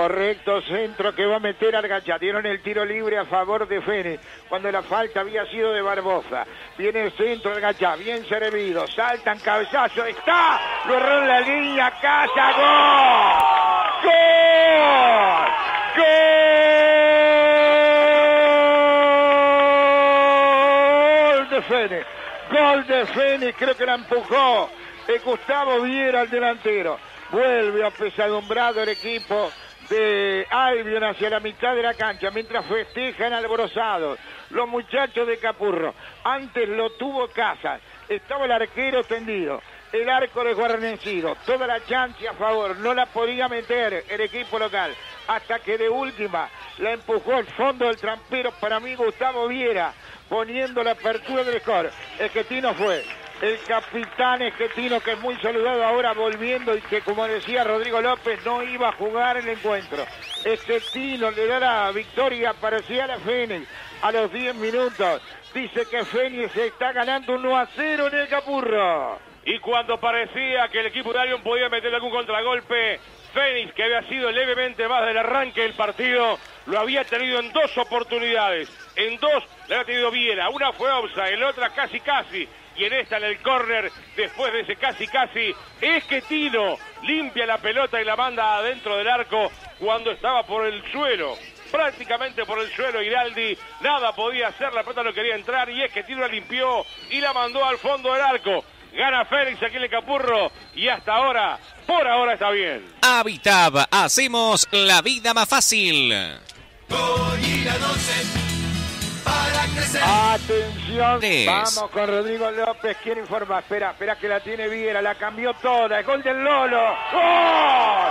Correcto centro que va a meter Argachá. Dieron el tiro libre a favor de Fénix cuando la falta había sido de Barbosa. Viene el centro Argachá, bien servido. Saltan, cabezazo, está. Lo erró en la línea, Casa, gol. ¡Gol! Gol de Fénix. Gol de Fénix, creo que la empujó Gustavo Viera, el delantero. Vuelve apesadumbrado el equipo de Albion hacia la mitad de la cancha, mientras festejan alborozados los muchachos de Capurro. Antes lo tuvo Casas, estaba el arquero tendido, el arco desguarnecido, toda la chance a favor, no la podía meter el equipo local, hasta que de última la empujó al fondo del trampero, para mí Gustavo Viera, poniendo la apertura del score. Esquetino fue el capitán Esquetino, que es muy saludado ahora volviendo, y que, como decía Rodrigo López, no iba a jugar el encuentro. Esquetino le da la victoria parecía a la Fénix a los 10 minutos. Dice que Fénix se está ganando 1-0 en el Capurro. Y cuando parecía que el equipo de Albion podía meter algún contragolpe, Fénix, que había sido levemente más del arranque del partido, lo había tenido en 2 oportunidades. En 2 le había tenido Viera. Una fue offside, la otra casi. Y en esta, en el córner, después de ese casi, Esquetino limpia la pelota y la manda adentro del arco cuando estaba por el suelo. Prácticamente por el suelo, Iraldi nada podía hacer, la pelota no quería entrar y Esquetino la limpió y la mandó al fondo del arco. Gana Fénix aquí en el Capurro y hasta ahora, por ahora está bien. Habitab, hacemos la vida más fácil. Para crecer. Atención, vamos con Rodrigo López, quiere informar. Espera que la tiene Viera, la cambió toda. El gol del Lolo. ¡Gol!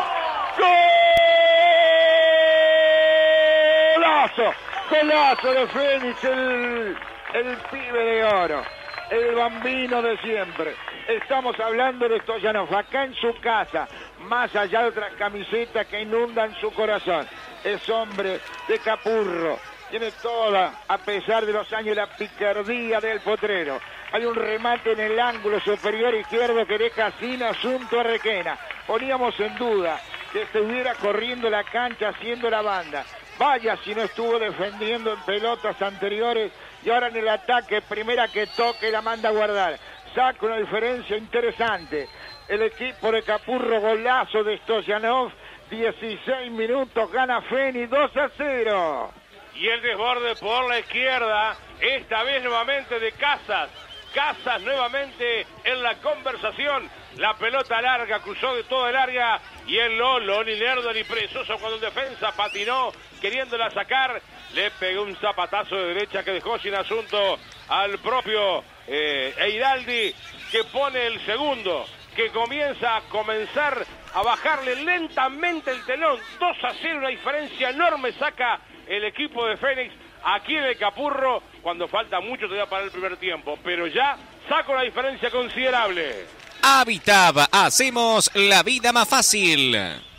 ¡Golazo! Golazo de Fénix, el pibe de oro, el bambino de siempre. Estamos hablando de Stoyanov, acá en su casa, más allá de otras camisetas que inundan su corazón. Es hombre de Capurro. Tiene toda, a pesar de los años, la picardía del potrero. Hay un remate en el ángulo superior izquierdo que deja sin asunto a Requena. Poníamos en duda que estuviera corriendo la cancha haciendo la banda. Vaya si no estuvo defendiendo en pelotas anteriores y ahora en el ataque, primera que toque, la manda a guardar. Saca una diferencia interesante. El equipo de Capurro, golazo de Stoyanov, 16 minutos, gana Fénix 2-0. Y el desborde por la izquierda, esta vez nuevamente de Casas. Casas nuevamente en la conversación. La pelota larga, cruzó de todo el área. Y el Lolo, ni lerdo ni presoso, cuando el defensa patinó queriéndola sacar, le pegó un zapatazo de derecha que dejó sin asunto al propio Eiraldi, que pone el segundo, que comienza a bajarle lentamente el telón. 2-0, una diferencia enorme saca el equipo de Fénix aquí en el Capurro, cuando falta mucho todavía para el primer tiempo, pero ya saca una diferencia considerable. Habitab, hacemos la vida más fácil.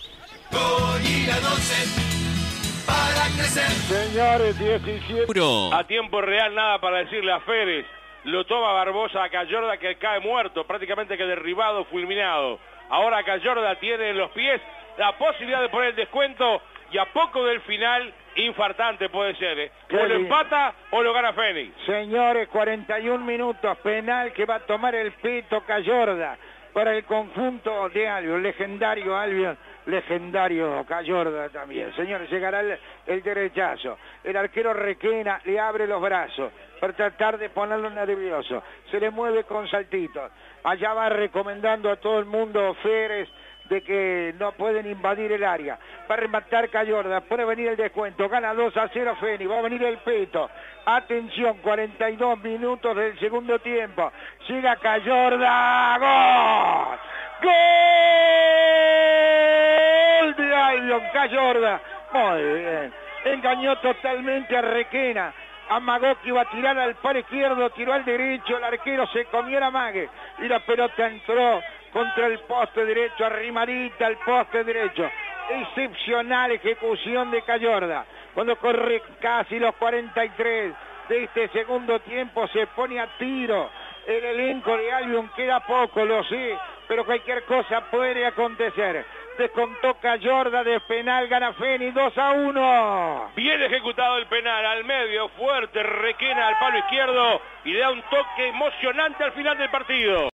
Para crecer. Señores, 17. A tiempo real, nada para decirle a Férez. Lo toma Barbosa a Cayorda, que cae muerto, prácticamente que derribado, fulminado. Ahora Cayorda tiene en los pies la posibilidad de poner el descuento y a poco del final, infartante puede ser. O lo empata o lo gana Fénix. Señores, 41 minutos, penal que va a tomar el Pito Cayorda para el conjunto de Albion, legendario Albion, legendario Cayorda también. Señores, llegará el derechazo. El arquero Requena le abre los brazos para tratar de ponerlo nervioso. Se le mueve con saltitos. Allá va recomendando a todo el mundo Férez de que no pueden invadir el área. Va a rematar Cayorda, puede venir el descuento, gana 2-0 Fénix, va a venir el Peto. Atención, 42 minutos del segundo tiempo. Llega Cayorda, ¡gol! ¡Gol de Albion! Cayorda, muy bien. Engañó totalmente a Requena. Amagó que iba a tirar al palo izquierdo, tiró al derecho, el arquero se comió la mague y la pelota entró contra el poste derecho, arrimadita al poste derecho. Excepcional ejecución de Cayorda. Cuando corre casi los 43 de este segundo tiempo, se pone a tiro el elenco de Albion. Queda poco, lo sé, pero cualquier cosa puede acontecer. descontó Cayorda de penal, gana Fénix 2-1. Bien ejecutado el penal, al medio, fuerte, Requena al palo izquierdo y le da un toque emocionante al final del partido.